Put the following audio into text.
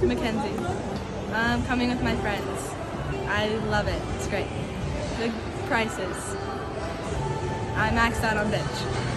Mackenzie. Coming with my friends. I love it. It's great. The prices. I maxed out on bitch.